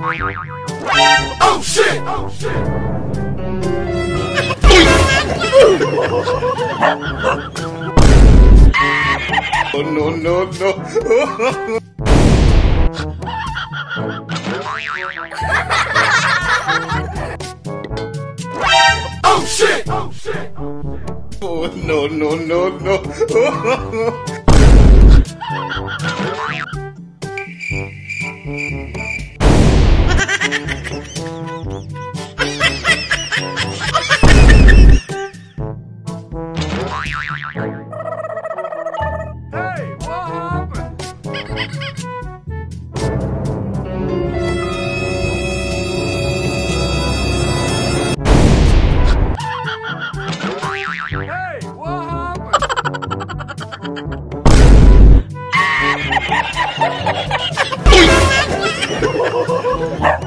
Oh shit! Oh shit! Oh no no no! Oh shit! Oh shit! Oh no no no no! Hey, what happened? Hey, what happened?